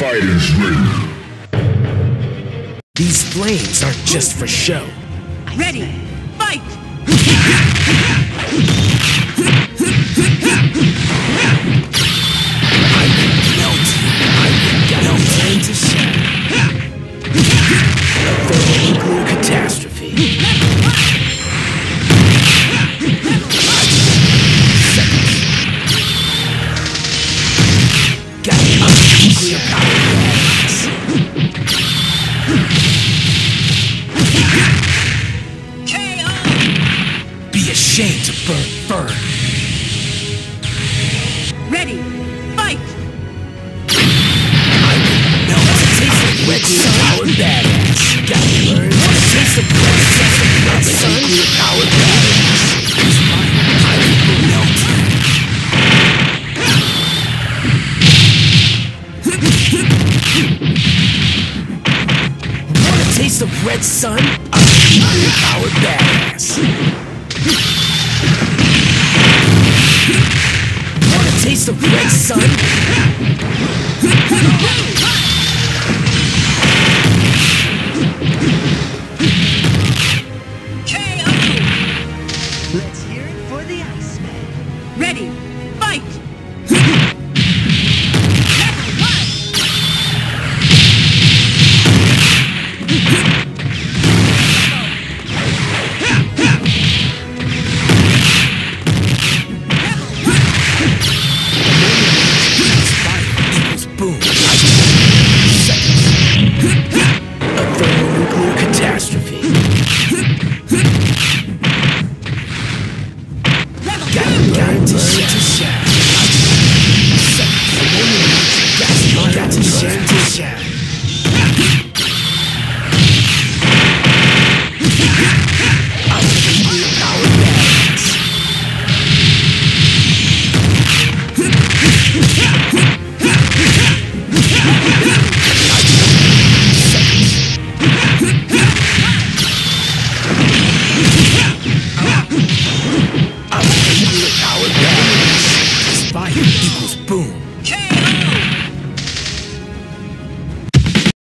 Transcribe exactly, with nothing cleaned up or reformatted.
Fighters ready. These flames aren't just for show. Ready, fight! I will melt you. I will got no time to share. A thermonuclear catastrophe. Seconds. Got a nuclear power blast. K O! Be ashamed to burn burn. Ready, fight! I will melt a taste of red sun powered badass. Got to learn a taste of red sun red sun nuclear powered badass. Use mine. I will melt. Want a taste of red sun? I'm a nuclear powered badass. Want a taste of red sun? K O! Let's hear it for the Iceman. Ready, fight! Boom. Seconds. A thermonuclear catastrophe. Got got to shine. Seconds. Got got to shine to shine. I'm a nuclear powered badass.